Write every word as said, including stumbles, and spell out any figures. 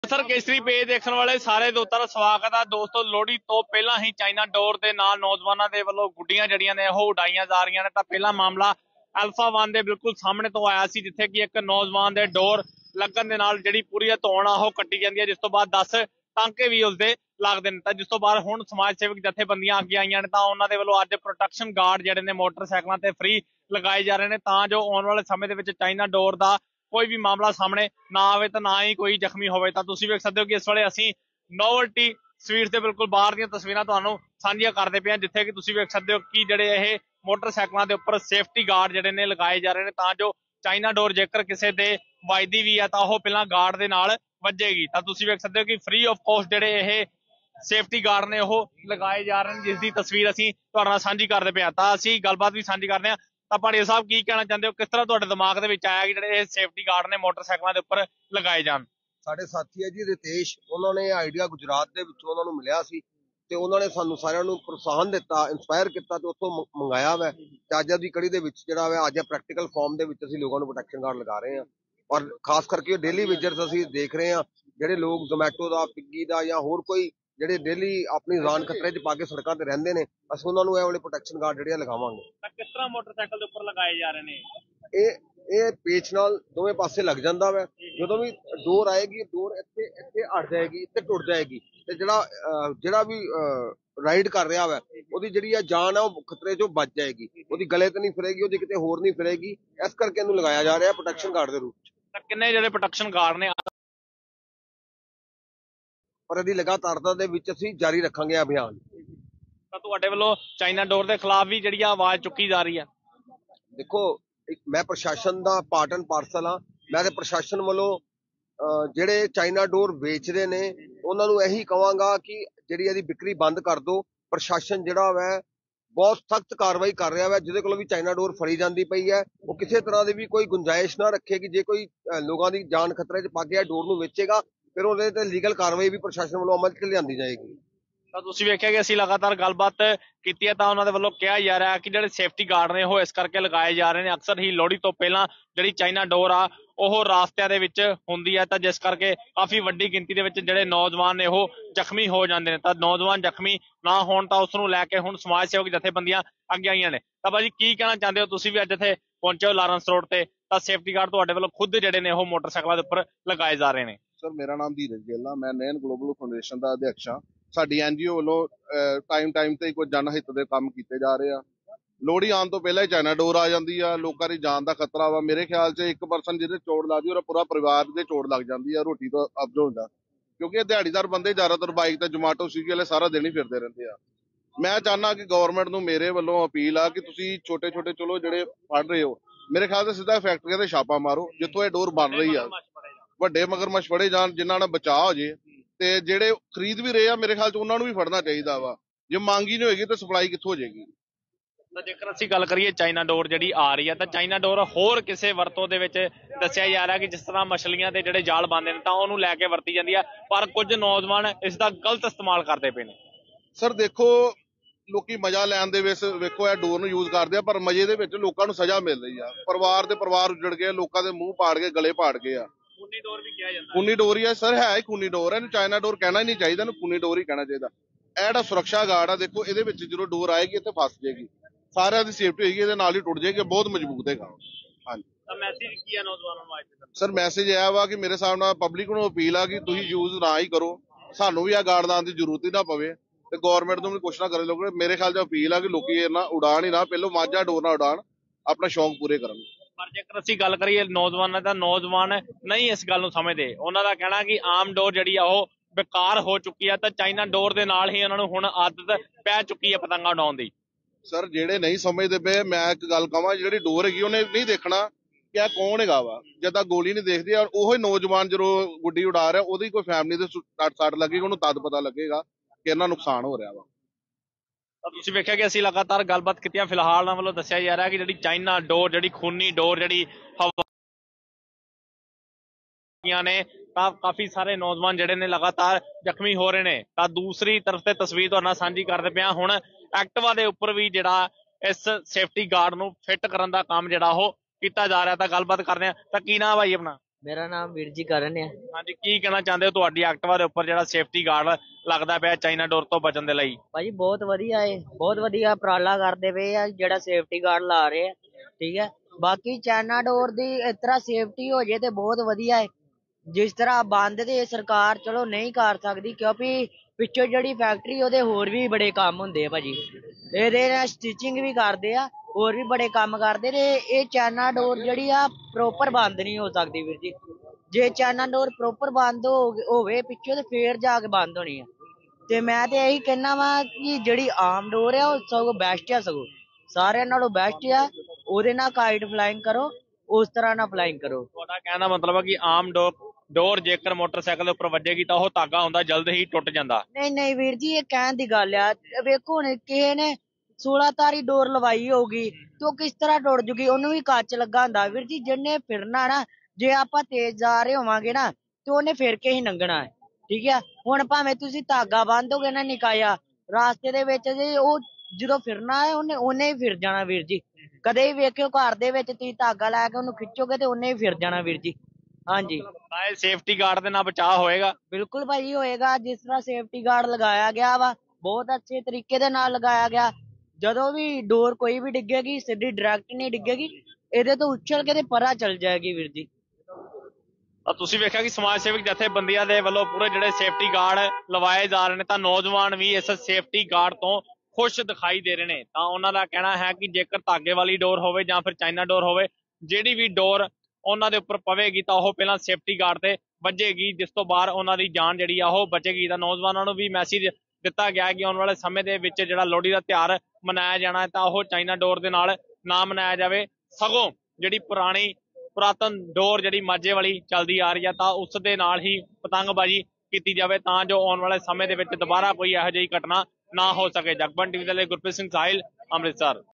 Sir ਕੇਸਰੀ page ਦੇਖਣ ਵਾਲੇ ਸਾਰੇ ਦੋਸਤਾਂ ਦਾ ਸਵਾਗਤ ਹੈ। ਦੋਸਤੋ ਲੋਹੜੀ ਤੋਂ ਪਹਿਲਾਂ ਹੀ ਚਾਈਨਾ ਡੋਰ ਦੇ ਨਾਲ ਨੌਜਵਾਨਾਂ ਦੇ ਵੱਲੋਂ ਗੁੱਡੀਆਂ ਜਿਹੜੀਆਂ ਨੇ ਉਹ ਉਡਾਈਆਂ ਜਾ ਰਹੀਆਂ ਨੇ। ਤਾਂ ਪਹਿਲਾ ਮਾਮਲਾ ਅਲਫਾ ਵਨ ਦੇ ਬਿਲਕੁਲ ਸਾਹਮਣੇ ਤੋਂ ਆਇਆ ਸੀ, ਜਿੱਥੇ ਕਿ ਇੱਕ ਨੌਜਵਾਨ ਦੇ ਡੋਰ ਲੱਗਣ ਦੇ ਨਾਲ ਜਿਹੜੀ ਪੂਰੀ ਧੌਣ ਆ ਉਹ ਕੱਟੀ ਜਾਂਦੀ ਹੈ, ਜਿਸ ਤੋਂ ਬਾਅਦ ਦਸ ਟਾਂਕੇ ਵੀ ਉਸਦੇ ਲੱਗਦੇ ਨੇ। ਤਾਂ ਜਿਸ ਤੋਂ ਬਾਅਦ ਹੁਣ ਸਮਾਜ ਸੇਵਕ ਜਥੇਬੰਦੀਆਂ ਅੱਗੇ ਆਈਆਂ ਨੇ, ਤਾਂ ਉਹਨਾਂ ਦੇ ਵੱਲੋਂ ਅੱਜ ਪ੍ਰੋਟੈਕਸ਼ਨ ਗਾਰਡ ਜਿਹੜੇ ਨੇ ਮੋਟਰਸਾਈਕਲਾਂ ਤੇ ਫ੍ਰੀ ਲਗਾਏ ਜਾ ਰਹੇ ਨੇ, ਤਾਂ ਜੋ ਆਉਣ ਵਾਲੇ ਸਮੇਂ ਦੇ ਵਿੱਚ ਚਾਈਨਾ ਡੋਰ ਦਾ ਕੋਈ ਵੀ ਮਾਮਲਾ ਸਾਹਮਣੇ ਨਾ ਆਵੇ ਤਾਂ ਨਾ ਹੀ ਕੋਈ ਜ਼ਖਮੀ ਹੋਵੇ। ਤਾਂ ਤੁਸੀਂ ਵੇਖ ਸਕਦੇ ਹੋ ਕਿ ਇਸ ਵੇਲੇ ਅਸੀਂ ਨੋਵਲਟੀ ਸਵੀਟਸ ਦੇ ਬਿਲਕੁਲ ਬਾਹਰ ਦੀਆਂ ਤਸਵੀਰਾਂ ਤੁਹਾਨੂੰ ਸਾਂਝੀਆਂ ਕਰਦੇ ਪਏ ਹਾਂ, ਜਿੱਥੇ ਕਿ ਤੁਸੀਂ ਵੇਖ ਸਕਦੇ ਹੋ ਕਿ ਜਿਹੜੇ ਇਹ ਮੋਟਰਸਾਈਕਲਾਂ ਦੇ ਉੱਪਰ ਸੇਫਟੀ ਗਾਰਡ ਜਿਹੜੇ ਨੇ ਲਗਾਏ ਜਾ ਰਹੇ ਨੇ, ਤਾਂ ਜੋ ਚਾਈਨਾ ਡੋਰ ਜੇਕਰ ਕਿਸੇ ਦੇ ਵੱਜਦੀ ਵੀ ਹੈ ਤਾਂ ਉਹ ਪਹਿਲਾਂ ਗਾਰਡ ਦੇ ਨਾਲ ਵੱਜੇਗੀ। ਤਾਂ ਤੁਸੀਂ ਵੇਖ ਸਕਦੇ ਹੋ ਕਿ ਫ੍ਰੀ ਆਫ ਕੋਸਟ ਜਿਹੜੇ ਇਹ ਸੇਫਟੀ ਗਾਰਡ ਨੇ ਉਹ ਲਗਾਏ ਜਾ ਰਹੇ ਨੇ, ਜਿਸ ਦੀ ਤਸਵੀਰ ਅਸੀਂ ਤੁਹਾਡੇ ਨਾਲ ਸਾਂਝੀ ਕਰਦੇ ਪਏ ਹਾਂ। ਤਾਂ ਅਸੀਂ ਗੱਲਬਾਤ ਵੀ ਸਾਂਝੀ ਕਰਦੇ ਹਾਂ। ਤਾਂ ਭਾਟੀਆ ਸਾਹਿਬ ਕੀ ਕਹਿਣਾ ਚਾਹੁੰਦੇ ਹੋ, ਕਿਸ ਤਰ੍ਹਾਂ ਤੁਹਾਡੇ ਦਿਮਾਗ ਦੇ ਵਿੱਚ ਆਇਆ ਕਿ ਜਿਹੜੇ ਇਹ ਸੇਫਟੀ ਗਾਰਡ ਨੇ ਮੋਟਰਸਾਈਕਲਾਂ ਦੇ ਉੱਪਰ ਲਗਾਏ ਜਾਣ? ਸਾਡੇ ਸਾਥੀ ਹੈ ਜੀ ਰਿਤੇਸ਼, ਉਹਨਾਂ ਨੇ ਆਈਡੀਆ ਗੁਜਰਾਤ ਦੇ ਵਿੱਚੋਂ ਉਹਨਾਂ ਨੂੰ ਮਿਲਿਆ ਸੀ ਤੇ ਉਹਨਾਂ ਨੇ ਸਾਨੂੰ ਸਾਰਿਆਂ ਨੂੰ ਪ੍ਰੋਤਸਾਹਨ ਦਿੱਤਾ, ਇਨਸਪਾਇਰ ਕੀਤਾ ਤੇ ਉੱਥੋਂ ਮੰਗਾਇਆ ਵਾ। ਤੇ ਅੱਜ ਦੀ ਕੜੀ ਦੇ ਵਿੱਚ ਜਿਹੜਾ ਵਾ ਅੱਜ ਪ੍ਰੈਕਟੀਕਲ ਫਾਰਮ ਦੇ ਵਿੱਚ ਅਸੀਂ ਲੋਕਾਂ ਨੂੰ ਪ੍ਰੋਟੈਕਸ਼ਨ ਗਾਰਡ ਲਗਾ ਰਹੇ ਹਾਂ। ਔਰ ਖਾਸ ਕਰਕੇ ਡੇਲੀ ਵਿਜ਼ਿਟਰਸ ਅਸੀਂ ਦੇਖ ਰਹੇ ਹਾਂ, ਜਿਹੜੇ ਲੋਕ ਜ਼ੋਮੈਟੋ ਦਾ, ਪਿੱਗੀ ਦਾ ਜਾਂ ਹੋਰ ਕੋਈ ਜਿਹੜੇ ਡੇਲੀ ਆਪਣੀ ਜਾਨ ਖਤਰੇ 'ਚ ਪਾ ਕੇ ਸੜਕਾਂ ਤੇ ਰਹਿੰਦੇ ਨੇ, ਅਸੀਂ ਉਹਨਾਂ ਨੂੰ ਇਹ ਵਾਲੇ ਪ੍ਰੋਟੈਕਸ਼ਨ ਗਾਰਡ ਜਿਹੜੇ ਲਗਾਵਾਂਗੇ। ਤਾਂ ਕਿਸ ਤਰ੍ਹਾਂ ਮੋਟਰਸਾਈਕਲ ਦੇ ਉੱਪਰ ਲਗਾਏ ਜਾ ਰਹੇ ਨੇ? ਇਹ ਇਹ ਪੇਚ ਨਾਲ ਦੋਵੇਂ ਪਾਸੇ ਲੱਗ ਜਾਂਦਾ ਵਾ। ਜਦੋਂ ਵੀ ਡੋਰ ਆਏਗੀ, ਡੋਰ ਇੱਥੇ ਇੱਥੇ ਅੜ ਜਾਏਗੀ, ਇੱਥੇ ਟੁੱਟ ਜਾਏਗੀ ਤੇ ਜਿਹੜਾ ਜਿਹੜਾ ਵੀ ਰਾਈਡ ਕਰ ਰਿਹਾ ਵਾ ਉਹਦੀ ਜਿਹੜੀ ਆ ਜਾਨ ਆ ਉਹ ਖਤਰੇ 'ਚੋਂ ਬਚ ਜਾਏਗੀ, ਉਹਦੀ ਗਲੇ ਤੇ ਨਹੀਂ ਫਿਰੇਗੀ, ਉਹਦੀ ਕਿਤੇ ਹੋਰ ਨਹੀਂ ਫਿਰੇਗੀ। ਇਸ ਕਰਕੇ ਇਹਨੂੰ ਲਗਾਇਆ ਜਾ ਰਿਹਾ ਪ੍ਰੋਟੈਕਸ਼ਨ ਗਾਰਡ ਦੇ ਰੂਪ 'ਚ। ਤਾਂ ਕਿੰਨੇ ਜਿਹੜੇ ਪ੍ਰੋਟੈਕਸ਼ਨ ਗਾਰਡ ਨੇ ਪਰ ਇਹਦੀ ਲਗਾਤਾਰਤਾ ਦੇ ਵਿੱਚ ਅਸੀਂ ਜਾਰੀ ਰੱਖਾਂਗੇ ਅਭਿਆਨ। ਤਾਂ ਤੁਹਾਡੇ ਵੱਲੋਂ ਚਾਈਨਾ ਡੋਰ ਦੇ ਖਿਲਾਫ ਵੀ ਜਿਹੜੀ ਆ ਆਵਾਜ਼ ਚੁੱਕੀ ਜਾ ਰਹੀ ਹੈ? ਦੇਖੋ, ਇੱਕ ਮੈਂ ਪ੍ਰਸ਼ਾਸਨ ਦਾ ਪਾਰਟ ਐਂਡ ਪਾਰਸਲ ਹਾਂ। ਮੈਂ ਤੇ ਪ੍ਰਸ਼ਾਸਨ ਵੱਲੋਂ ਜਿਹੜੇ ਚਾਈਨਾ ਡੋਰ ਵੇਚਦੇ ਨੇ ਉਹਨਾਂ ਨੂੰ ਇਹੀ ਕਹਾਂਗਾ ਕਿ ਜਿਹੜੀ ਇਹਦੀ ਵਿਕਰੀ ਬੰਦ ਕਰ ਦਿਓ। ਪ੍ਰਸ਼ਾਸਨ ਜਿਹੜਾ ਵਾ ਬਹੁਤ ਸਖਤ ਕਾਰਵਾਈ ਕਰ ਰਿਹਾ ਵਾ, ਜਿਹਦੇ ਕੋਲੋਂ ਵੀ ਚਾਈਨਾ ਡੋਰ ਫੜੀ ਜਾਂਦੀ ਪਈ ਹੈ ਉਹ ਕਿਸੇ ਤਰ੍ਹਾਂ ਦੀ ਵੀ ਕੋਈ ਗੁੰਜਾਇਸ਼ ਨਾ ਰੱਖੇ ਕਿ ਜੇ ਕੋਈ ਲੋਕਾਂ ਦੀ ਜਾਨ ਖਤਰੇ 'ਚ ਪਾ ਕੇ ਡੋਰ ਨੂੰ ਵੇਚੇਗਾ ਫਿਰ ਉਹਦੇ ਤੇ ਲੀਗਲ ਕਾਰਵਾਈ ਵੀ ਪ੍ਰਸ਼ਾਸਨ ਵੱਲੋਂ ਅਮਲ 'ਚ ਲਿਆਂਦੀ ਜਾਏਗੀ। ਤਾਂ ਤੁਸੀਂ ਵੇਖਿਆ ਕਿ ਅਸੀਂ ਲਗਾਤਾਰ ਗੱਲਬਾਤ ਕੀਤੀ ਹੈ, ਤਾਂ ਉਹਨਾਂ ਦੇ ਵੱਲੋਂ ਕਿਹਾ ਜਾ ਰਿਹਾ ਕਿ ਜਿਹੜੇ ਸੇਫਟੀ ਗਾਰਡ ਨੇ ਉਹ ਇਸ ਕਰਕੇ ਲਗਾਏ ਜਾ ਰਹੇ ਨੇ। ਅਕਸਰ ਹੀ ਲੋਹੜੀ ਤੋਂ ਪਹਿਲਾਂ ਜਿਹੜੀ ਚਾਈਨਾ ਡੋਰ ਆ ਉਹ ਰਾਸਤਿਆਂ ਦੇ ਵਿੱਚ ਹੁੰਦੀ ਹੈ, ਤਾਂ ਜਿਸ ਕਰਕੇ ਕਾਫੀ ਵੱਡੀ ਗਿਣਤੀ ਦੇ ਵਿੱਚ ਜਿਹੜੇ ਨੌਜਵਾਨ ਨੇ ਉਹ ਜ਼ਖਮੀ ਹੋ ਜਾਂਦੇ ਨੇ। ਤਾਂ ਨੌਜਵਾਨ ਜ਼ਖਮੀ ਨਾ ਹੋਣ ਤਾਂ ਉਸ ਨੂੰ ਲੈ ਕੇ ਹੁਣ ਸਮਾਜ ਸੇਵਕ ਜਥੇਬੰਦੀਆਂ ਅੱਗੇ ਆਈਆਂ ਨੇ। ਤਾਂ ਭਾਜੀ ਕੀ ਕਹਿਣਾ ਚਾਹੁੰਦੇ ਹੋ, ਤੁਸੀਂ ਵੀ ਅੱਜ ਇੱਥੇ ਪਹੁੰਚੇ ਹੋ ਲਾਰੈਂਸ ਰੋਡ ਤੇ, ਤਾਂ ਸੇਫਟੀ ਗਾਰਡ ਤੁਹਾਡੇ ਵੱਲੋਂ ਖੁਦ ਜਿਹੜੇ ਨੇ ਉਹ ਮੋਟਰਸਾਈਕਲਾਂ ਦੇ ਉੱਪਰ ਲਗਾਏ ਜਾ ਰਹੇ ਨੇ? ਸਰ, ਮੇਰਾ ਨਾਮ ਧੀਰਜ ਗਿੱਲ ਆ, ਮੈਂ ਨੈਨ ਗਲੋਬਲ ਫਾਊਂਡੇਸ਼ਨ ਦਾ ਅਧਿਆਕਸ਼ ਹਾਂ। ਸਾਡੀ ਐਨਜੀਓ ਵੱਲੋਂ ਟਾਈਮ ਟਾਈਮ ਤੇ ਕੋਈ ਜਨ ਹਿੱਤ ਦੇ ਕੰਮ ਕੀਤੇ ਜਾ ਰਹੇ ਆ। ਲੋਹੜੀ ਆਉਣ ਤੋਂ ਪਹਿਲਾਂ ਹੀ ਚਾਈਨਾ ਡੋਰ ਆ ਜਾਂਦੀ ਆ, ਲੋਕਾਂ ਦੀ ਜਾਨ ਦਾ ਖਤਰਾ ਵਾ। ਮੇਰੇ ਖਿਆਲ 'ਚ ਇੱਕ ਪਰਸਨ ਜਿਹਦੇ ਚੋਟ ਲੱਗਦੀ ਉਹਦਾ ਪੂਰਾ ਪਰਿਵਾਰ ਦੇ ਚੋਟ ਲੱਗ ਜਾਂਦੀ ਆ, ਰੋਟੀ ਤੋਂ ਅਬਜ ਹੁੰਦਾ, ਕਿਉਂਕਿ ਇਹ ਦਿਹਾੜੀਦਾਰ ਬੰਦੇ ਜ਼ਿਆਦਾਤਰ ਬਾਈਕ ਤੇ ਜੋਮੈਟੋ ਸਵਿਗੀ ਵਾਲੇ ਸਾਰਾ ਦਿਨ ਹੀ ਫਿਰਦੇ ਰਹਿੰਦੇ ਆ। ਮੈਂ ਚਾਹੁੰਦਾ ਕਿ ਗਵਰਨਮੈਂਟ ਨੂੰ ਮੇਰੇ ਵੱਲੋਂ ਅਪੀਲ ਆ ਕਿ ਤੁਸੀਂ ਛੋਟੇ ਛੋਟੇ ਚਲੋ ਜਿਹੜੇ ਫੜ ਰਹੇ ਹੋ, ਮੇਰੇ ਖਿਆਲ ਤੇ ਸਿੱਧਾ ਫੈਕਟਰੀਆਂ ਤੇ ਛਾਪਾ ਮਾਰੋ ਜਿੱਥੋਂ ਇਹ ਡੋਰ ਬਣ ਰਹੀ ਆ, ਵੱਡੇ ਮਗਰਮੱਛ ਫੜੇ ਜਾਣ ਜਿਨ੍ਹਾਂ ਨਾਲ ਬਚਾਅ ਹੋ ਜੇ। ਤੇ ਜਿਹੜੇ ਖਰੀਦ ਵੀ ਰਹੇ ਆ ਮੇਰੇ ਖਿਆਲ 'ਚ ਉਹਨਾਂ ਨੂੰ ਵੀ ਫੜਨਾ ਚਾਹੀਦਾ ਵਾ। ਜੇ ਮੰਗ ਹੀ ਨਹੀਂ ਹੋਏਗੀ ਤਾਂ ਸਪਲਾਈ ਕਿੱਥੋਂ ਹੋ ਜਾਏਗੀ? ਤਾਂ ਜੇਕਰ ਅਸੀਂ ਗੱਲ ਕਰੀਏ ਚਾਈਨਾ ਡੋਰ ਜਿਹੜੀ ਆ ਰਹੀ ਹੈ, ਤਾਂ ਚਾਈਨਾ ਡੋਰ ਹੋਰ ਕਿਸੇ ਵਰਤੋਂ ਦੇ ਵਿੱਚ ਦੱਸਿਆ ਜਾ ਰਿਹਾ ਕਿ ਜਿਸ ਤਰ੍ਹਾਂ ਮਛਲੀਆਂ ਦੇ ਜਿਹੜੇ ਜਾਲ ਬਣਦੇ ਨੇ ਤਾਂ ਉਹਨੂੰ ਲੈ ਕੇ ਵਰਤੀ ਜਾਂਦੀ ਆ, ਪਰ ਕੁਝ ਨੌਜਵਾਨ ਇਸ ਦਾ ਗਲਤ ਇਸਤੇਮਾਲ ਕਰਦੇ ਪਏ ਨੇ। ਸਰ ਦੇਖੋ, ਲੋਕੀ ਮਜ਼ਾ ਲੈਣ ਦੇ ਵਿੱਚ ਵੇਖੋ ਇਹ ਡੋਰ ਨੂੰ ਯੂਜ਼ ਕਰਦੇ ਆ, ਪਰ ਮਜ਼ੇ ਦੇ ਵਿੱਚ ਲੋਕਾਂ ਨੂੰ ਸਜ਼ਾ ਮਿਲ ਰਹੀ ਆ। ਪਰਿਵਾਰ ਦੇ ਪਰਿਵਾਰ ਉੱਜੜ ਗਏ, ਲੋਕਾਂ ਦੇ ਮੂੰਹ ਪਾੜ ਗਏ, ਗਲੇ ਪਾੜ ਗਏ ਆ। ਖੂਨੀ ਡੋਰ ਵੀ ਕਿਹਾ ਜਾਂਦਾ। ਖੂਨੀ ਡੋਰ ਹੀ ਆ ਸਰ, ਹੈ ਹੀ ਖੂਨੀ ਡੋਰ ਹੈ। ਇਹਨੂੰ ਚਾਈਨਾ ਡੋਰ ਕਹਿਣਾ ਹੀ ਨਹੀਂ ਚਾਹੀਦਾ, ਇਹਨੂੰ ਖੂਨੀ ਡੋਰ ਹੀ ਕਹਿਣਾ ਚਾਹੀਦਾ। ਇਹ ਜਿਹੜਾ ਸੁਰੱਖਿਆ ਗਾਰਡ ਆ, ਦੇਖੋ ਇਹਦੇ ਵਿੱਚ ਜਦੋਂ ਡੋਰ ਆਏਗੀ ਇੱਥੇ ਫਸ ਜਾਏਗੀ, ਸਾਰਿਆਂ ਦੀ ਸੇਫਟੀ ਹੋਏਗੀ, ਇਹਦੇ ਨਾਲ ਹੀ ਟੁੱਟ ਜਾਏਗੀ, ਬਹੁਤ ਮਜ਼ਬੂਤ ਹੈਗਾ। ਹਾਂਜੀ, ਤਾਂ ਮੈਸੇਜ ਕੀ ਆ ਨੌਜਵਾਨਾਂ ਨੂੰ ਅੱਜ ਦੇ? ਸਰ ਮੈਸੇਜ ਇਹ ਵਾ ਕਿ ਮੇਰੇ ਹਿਸਾਬ ਨਾਲ ਪਬਲਿਕ ਨੂੰ ਅਪੀਲ ਆ ਕਿ ਤੁਸੀਂ ਯੂਜ਼ ਨਾ ਹੀ ਕਰੋ, ਸਾਨੂੰ ਵੀ ਆ ਗਾਰਡ ਲਾਉਣ ਦੀ ਜ਼ਰੂਰਤ ਹੀ ਨਾ ਪਵੇ ਤੇ ਗੌਰਮੈਂਟ ਨੂੰ ਵੀ ਕੁਛ ਨਾ ਕਰੇ। ਲੋਕ ਮੇਰੇ ਖਿਆਲ 'ਚ ਅਪੀਲ ਆ ਕਿ ਲੋਕੀ ਇਹਨਾਂ ਉਡਾਣ ਹੀ ਨਾ, ਪਹਿਲੋਂ ਮਾਝਾ ਡੋਰ ਨਾ ਉਡਾਣ, ਆਪਣਾ ਸ਼ੌਂਕ ਪੂਰੇ ਕਰਨ। ਪਰ ਜੇਕਰ ਅਸੀਂ ਗੱਲ ਕਰੀਏ ਨੌਜਵਾਨਾਂ ਦਾ, ਨੌਜਵਾਨ ਨਹੀਂ ਇਸ ਗੱਲ ਨੂੰ ਸਮਝਦੇ। ਉਹਨਾਂ ਦਾ ਕਹਿਣਾ ਕਿ ਆਮ ਡੋਰ ਜਿਹੜੀ ਆ ਉਹ ਬੇਕਾਰ ਹੋ ਚੁੱਕੀ ਆ, ਤਾਂ ਚਾਈਨਾ ਡੋਰ ਦੇ ਨਾਲ ਹੀ ਉਹਨਾਂ ਨੂੰ ਹੁਣ ਆਦਤ ਪੈ ਚੁੱਕੀ ਹੈ ਪਤੰਗਾ ਉਡਾਉਣ ਦੀ। ਸਰ ਜਿਹੜੇ ਨਹੀਂ ਸਮਝਦੇ ਪਏ, ਮੈਂ ਇੱਕ ਗੱਲ ਕਹਾਂ, ਜਿਹੜੀ ਡੋਰ ਹੈਗੀ ਉਹਨੇ ਨਹੀਂ ਦੇਖਣਾ ਕਿ ਇਹ ਕੌਣ ਹੈਗਾ ਵਾ। ਜਦ ਗੋਲੀ ਨਹੀਂ ਦੇਖਦੀ, ਉਹੀ ਨੌਜਵਾਨ ਜਦੋਂ ਗੁੱਡੀ ਉਡਾ ਰਿਹਾ ਉਹਦੀ ਕੋਈ ਫੈਮਿਲੀ ਦੇ ਸੱਟ ਲੱਗੇਗੀ, ਉਹਨੂੰ ਤਦ ਪਤਾ ਲੱਗੇਗਾ ਕਿ ਇਹਨਾਂ ਨੁਕਸਾਨ ਹੋ ਰਿਹਾ ਵਾ। ਤਾਂ ਤੁਸੀਂ ਵੇਖਿਆ ਕਿ ਅਸੀਂ ਲਗਾਤਾਰ ਗੱਲਬਾਤ ਕੀਤੀਆਂ। ਫਿਲਹਾਲ ਉਹਨਾਂ ਵੱਲੋਂ ਦੱਸਿਆ ਜਾ ਰਿਹਾ ਕਿ ਜਿਹੜੀ ਚਾਈਨਾ ਡੋਰ, ਜਿਹੜੀ ਖੂਨੀ ਡੋਰ ਜਿਹੜੀ ਹਵਾ ਨੇ, ਤਾਂ ਕਾਫੀ ਸਾਰੇ ਨੌਜਵਾਨ ਜਿਹੜੇ ਨੇ ਲਗਾਤਾਰ ਜ਼ਖਮੀ ਹੋ ਰਹੇ ਨੇ। ਤਾਂ ਦੂਸਰੀ ਤਰਫ ਤੇ ਤਸਵੀਰ ਤੁਹਾਡੇ ਨਾਲ ਸਾਂਝੀ ਕਰਦੇ ਪਿਆ। ਹੁਣ ਐਕਟਿਵਾ ਦੇ ਉੱਪਰ ਵੀ ਜਿਹੜਾ ਇਸ ਸੇਫਟੀ ਗਾਰਡ ਨੂੰ ਫਿੱਟ ਕਰਨ ਦਾ ਕੰਮ ਜਿਹੜਾ ਉਹ ਕੀਤਾ ਜਾ ਰਿਹਾ। ਤਾਂ ਗੱਲਬਾਤ ਕਰਦੇ ਆ। ਤਾਂ ਕੀ ਨਾਮ ਭਾਈ ਆਪਣਾ? ਮੇਰਾ ਨਾਮ ਵੀਰ ਜੀ ਕਰਨ ਹੈ। ਹਾਂਜੀ, ਕੀ ਕਹਿਣਾ ਚਾਹੁੰਦੇ ਹੋ ਤੁਹਾਡੀ ਐਕਟਿਵਾ ਦੇ ਉੱਪਰ ਜਿਹੜਾ ਸੇਫਟੀ ਗਾਰਡ ਲੱਗਦਾ ਪਿਆ ਚਾਈਨਾ ਡੋਰ ਤੋਂ ਬਚਣ ਦੇ ਲਈ? ਭਾਜੀ ਬਹੁਤ ਵਧੀਆ ਏ, ਬਹੁਤ ਵਧੀਆ ਉਪਰਾਲਾ ਕਰਦੇ ਪਏ ਆ ਜਿਹੜਾ ਸੇਫਟੀ ਗਾਰਡ ਲਾ ਰਹੇ ਆ। ਠੀਕ ਹੈ, ਬਾਕੀ ਚਾਈਨਾ ਡੋਰ ਦੀ ਇਸ ਤਰ੍ਹਾਂ ਸੇਫਟੀ ਹੋ ਜੇ ਤੇ ਬਹੁਤ ਵਧੀਆ ਏ। ਜਿਸ ਤਰ੍ਹਾਂ ਬੰਦ ਤੇ ਸਰਕਾਰ ਚਲੋ ਨਹੀਂ ਕਰ ਸਕਦੀ, ਕਿਉਂਕਿ ਪਿੱਛੋਂ ਜਿਹੜੀ ਫੈਕਟਰੀ ਉਹਦੇ ਹੋਰ ਵੀ ਬੜੇ ਕੰਮ ਹੁੰਦੇ ਆ ਭਾਜੀ। ਇਹਦੇ ਨਾਲ ਸਟਿਚਿੰਗ ਵੀ ਕਰਦੇ ਆ, ਹੋਰ ਵੀ ਬੜੇ ਕੰਮ ਕਰਦੇ ਤੇ ਇਹ ਚਾਈਨਾ ਡੋਰ ਜਿਹੜੀ ਆ ਪ੍ਰੋਪਰ ਬੰਦ ਨਹੀਂ ਹੋ ਸਕਦੀ ਵੀਰ ਜੀ। ਜੇ ਚਾਈਨਾ ਡੋਰ ਪ੍ਰੋਪਰ ਬੰਦ ਹੋਵੇ ਪਿੱਛੋਂ ਤੇ ਫੇਰ ਜਾ ਕੇ ਬੰਦ ਹੋਣੀ ਆ। ਤੇ ਮੈਂ ਤੇ ਇਹੀ ਕਹਿਣਾ ਵਾ ਕਿ ਜਿਹੜੀ ਆਮ ਡੋਰ ਆ ਉਹ ਸਗੋਂ ਬੈਸਟ ਆ, ਸਗੋਂ ਸਾਰਿਆਂ ਨਾਲੋਂ ਬੈਸਟ ਆ। ਉਹਦੇ ਨਾਲ ਕਾਈਟ ਫਲਾਈਂਗ ਕਰੋ, ਉਸ ਤਰ੍ਹਾਂ ਨਾਲ ਫਲਾਈਂਗ ਕਰੋ। ਤੁਹਾਡਾ ਕਹਿਣ ਦਾ ਮਤਲਬ ਹੈ ਕਿ ਆਮ ਡੋਰ ਡੋਰ ਜੇਕਰ ਮੋਟਰਸਾਈਕਲ ਦੇ ਉੱਪਰ ਵੱਜੇਗੀ ਤਾਂ ਉਹ ਧਾਗਾ ਹੁੰਦਾ ਜਲਦ ਹੀ ਟੁੱਟ ਜਾਂਦਾ? ਨਹੀਂ ਨਹੀਂ ਵੀਰ ਜੀ, ਇਹ ਕਹਿਣ ਦੀ ਗੱਲ ਆ। ਵੇਖੋ ਹੁਣ ਕਿਸੇ ਨੇ ਸੋਲਾਂ ਤਾਰੀ ਡੋਰ ਲਵਾਈ ਹੋਊਗੀ ਤੇ ਉਹ ਕਿਸ ਤਰ੍ਹਾਂ ਟੁੱਟ ਜੂਗੀ? ਉਹਨੂੰ ਵੀ ਕੱਚ ਲੱਗਾ ਹੁੰਦਾ ਵੀਰ ਜੀ। ਜਿਹਨੇ ਫਿਰਨਾ ਨਾ, ਜੇ ਆਪਾਂ ਤੇਜ਼ ਜਾ ਰਹੇ ਹੋਵਾਂਗੇ ਨਾ ਤੇ ਉਹਨੇ ਫਿਰ ਕੇ ਹੀ ਲੰਘਣਾ ਹੈ। ਠੀਕ ਆ, ਹੁਣ ਭਾਵੇਂ ਤੁਸੀਂ ਧਾਗਾ ਬੰਨ੍ਹੋਗੇ ਨਾ ਨਿਕਾਇਆ ਰਾਸਤੇ ਦੇ ਵਿੱਚ, ਜੇ ਉਹ ਜਦੋਂ ਫਿਰਨਾ ਹੈ ਉਹਨੇ ਉਹਨੇ ਹੀ ਫਿਰ ਜਾਣਾ ਵੀਰ ਜੀ। ਕਦੇ ਵੀ ਵੇਖਿਓ ਘਰ ਦੇ ਵਿੱਚ ਤੁਸੀਂ ਧਾਗਾ ਲੈ ਕੇ ਉਹਨੂੰ ਖਿੱਚੋਗੇ ਤੇ ਉਹਨੇ ਹੀ ਫਿਰ ਜਾਣਾ ਵੀਰ ਜੀ। ਹਾਂਜੀ, ਤਾਂ ਸੇਫਟੀ ਗਾਰਡ ਦੇ ਨਾਲ ਬਚਾਅ ਹੋਏਗਾ? ਬਿਲਕੁਲ ਭਾਈ ਹੋਏਗਾ। ਜਿਸ ਤਰ੍ਹਾਂ ਸੇਫਟੀ ਗਾਰਡ ਲਗਾਇਆ ਗਿਆ ਵਾ ਬਹੁਤ ਅੱਛੇ ਤਰੀਕੇ ਦੇ ਨਾਲ ਲਗਾਇਆ ਗਿਆ। ਜਦੋਂ ਵੀ ਡੋਰ ਕੋਈ ਵੀ ਡਿੱਗੇਗੀ ਸਿੱਧੀ ਡਾਇਰੈਕਟ ਨਹੀਂ ਡਿੱਗੇਗੀ, ਇਹਦੇ ਤੋਂ ਉਛਲ ਕੇ ਤੇ ਪਰਾਂ ਚਲ ਜਾਏਗੀ ਵੀਰ ਜੀ। ਤਾਂ ਤੁਸੀਂ ਵੇਖਿਆ ਕਿ ਸਮਾਜ ਸੇਵਕ ਜਥੇਬੰਦੀਆਂ ਦੇ ਵੱਲੋਂ ਪੂਰੇ ਜਿਹੜੇ ਸੇਫਟੀ ਗਾਰਡ ਲਵਾਏ ਜਾ ਰਹੇ ਨੇ, ਤਾਂ ਨੌਜਵਾਨ ਵੀ ਇਸ ਸੇਫਟੀ ਗਾਰਡ ਤੋਂ ਖੁਸ਼ ਦਿਖਾਈ ਦੇ ਰਹੇ ਨੇ। ਤਾਂ ਉਹਨਾਂ ਦਾ ਕਹਿਣਾ ਹੈ ਕਿ ਜੇਕਰ ਧਾਗੇ ਵਾਲੀ ਡੋਰ ਹੋਵੇ ਜਾਂ ਫਿਰ ਚਾਈਨਾ ਡੋਰ ਹੋਵੇ, ਜਿਹੜੀ ਵੀ ਡੋਰ ਉਹਨਾਂ ਦੇ ਉੱਪਰ ਪਵੇਗੀ ਤਾਂ ਉਹ ਪਹਿਲਾਂ ਸੇਫਟੀ ਗਾਰਡ ਤੇ ਵੱਜੇਗੀ, ਜਿਸ ਤੋਂ ਬਾਅਦ ਉਹਨਾਂ ਦੀ ਜਾਨ ਜਿਹੜੀ ਆ ਉਹ ਬਚੇਗੀ। ਤਾਂ ਨੌਜਵਾਨਾਂ ਨੂੰ ਵੀ ਮੈਸੇਜ ਦਿੱਤਾ ਗਿਆ ਹੈ ਕਿ ਆਉਣ ਵਾਲੇ ਸਮੇਂ ਦੇ ਵਿੱਚ ਜਿਹੜਾ ਲੋਹੜੀ ਦਾ ਤਿਉਹਾਰ ਮਨਾਇਆ ਜਾਣਾ ਹੈ ਤਾਂ ਉਹ ਚਾਈਨਾ ਡੋਰ ਦੇ ਨਾਲ ਨਾ ਮਨਾਇਆ ਜਾਵੇ, ਸਗੋਂ ਜਿਹੜੀ ਪੁਰਾਣੀ ਪੁਰਾਤਨ ਡੋਰ ਜਿਹੜੀ ਮਾਝੇ ਵਾਲੀ ਚੱਲਦੀ ਆ ਰਹੀ ਆ ਤਾਂ ਉਸ ਦੇ ਨਾਲ ਹੀ ਪਤੰਗਬਾਜ਼ੀ ਕੀਤੀ ਜਾਵੇ, ਤਾਂ ਜੋ ਆਉਣ ਵਾਲੇ ਸਮੇਂ ਦੇ ਵਿੱਚ ਦੁਬਾਰਾ ਕੋਈ ਇਹੋ ਜਿਹੀ ਘਟਨਾ ਨਾ ਹੋ ਸਕੇ। ਜਗਬਾਣੀ ਟੀਵੀ ਦੇ ਲਈ ਗੁਰਪ੍ਰੀਤ ਸਿੰਘ ਸਾਹਿਲ, ਅੰਮ੍ਰਿਤਸਰ।